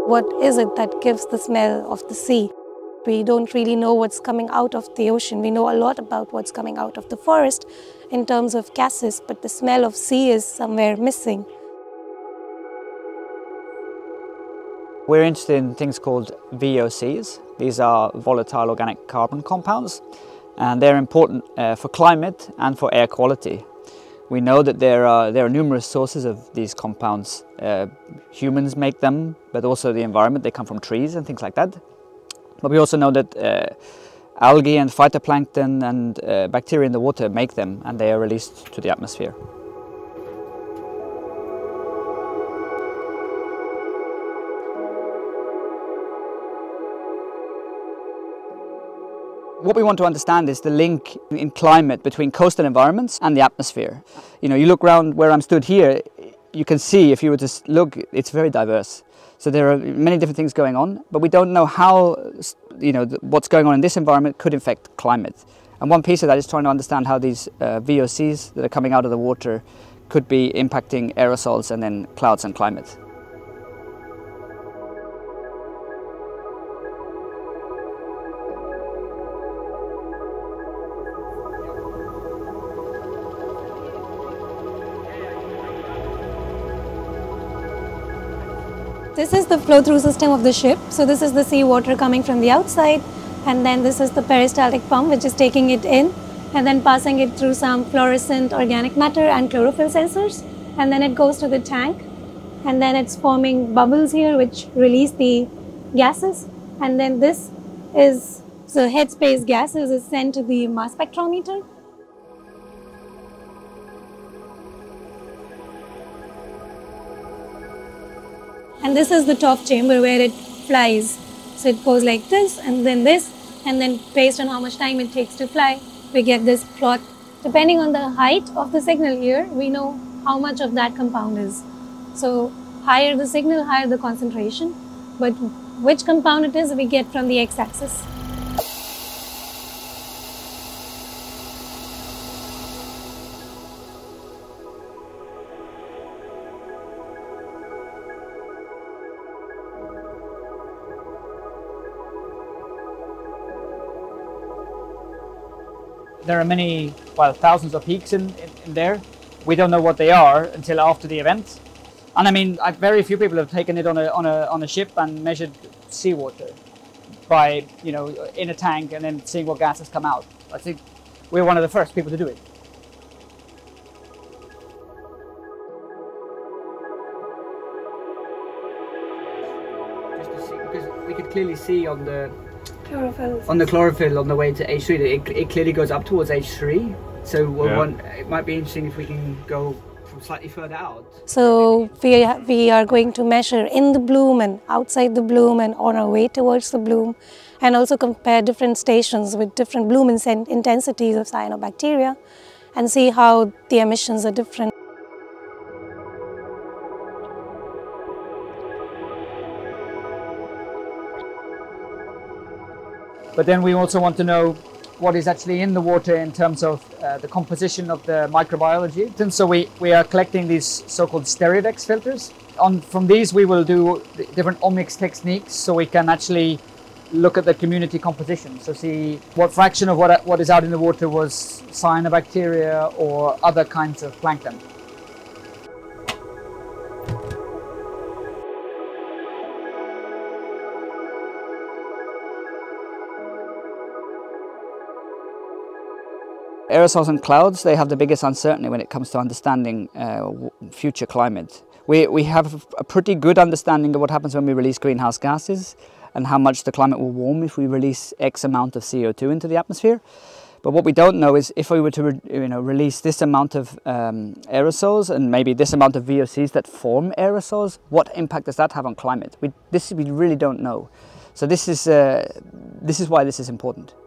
What is it that gives the smell of the sea? We don't really know what's coming out of the ocean. We know a lot about what's coming out of the forest in terms of gases, but the smell of sea is somewhere missing. We're interested in things called VOCs. These are volatile organic carbon compounds, and they're important for climate and for air quality. We know that there are numerous sources of these compounds. Humans make them, but also the environment. They come from trees and things like that. But we also know that algae and phytoplankton and bacteria in the water make them, and they are released to the atmosphere. What we want to understand is the link in climate between coastal environments and the atmosphere. You know, you look around where I'm stood here, you can see, if you were to look, it's very diverse. So there are many different things going on, but we don't know how, what's going on in this environment could affect climate. And one piece of that is trying to understand how these VOCs that are coming out of the water could be impacting aerosols and then clouds and climate. This is the flow-through system of the ship. So this is the seawater coming from the outside, and then this is the peristaltic pump which is taking it in and then passing it through some fluorescent organic matter and chlorophyll sensors, and then it goes to the tank, and then it's forming bubbles here which release the gases, and then this is the headspace gases is sent to the mass spectrometer. And this is the top chamber where it flies. So it goes like this, and then based on how much time it takes to fly, we get this plot. Depending on the height of the signal here, we know how much of that compound is. So higher the signal, higher the concentration. But which compound it is, we get from the x-axis. There are many, thousands of peaks in there. We don't know what they are until after the event. And I mean, very few people have taken it on a ship and measured seawater by, in a tank and then seeing what gases come out. I think we're one of the first people to do it. Just to see, because we could clearly see on the chlorophyll on the way to H3, it clearly goes up towards H3. So it might be interesting if we can go from slightly further out. So we are going to measure in the bloom and outside the bloom and on our way towards the bloom, and also compare different stations with different bloom intensities of cyanobacteria and see how the emissions are different. But then we also want to know what is actually in the water in terms of the composition of the microbiology. And so we are collecting these so-called Stereodex filters. From these we will do different omics techniques, so we can actually look at the community composition. So see what fraction of what is out in the water was cyanobacteria or other kinds of plankton. Aerosols and clouds, they have the biggest uncertainty when it comes to understanding future climate. We have a pretty good understanding of what happens when we release greenhouse gases and how much the climate will warm if we release X amount of CO2 into the atmosphere. But what we don't know is if we were to release this amount of aerosols and maybe this amount of VOCs that form aerosols, what impact does that have on climate? We really don't know. So this is why this is important.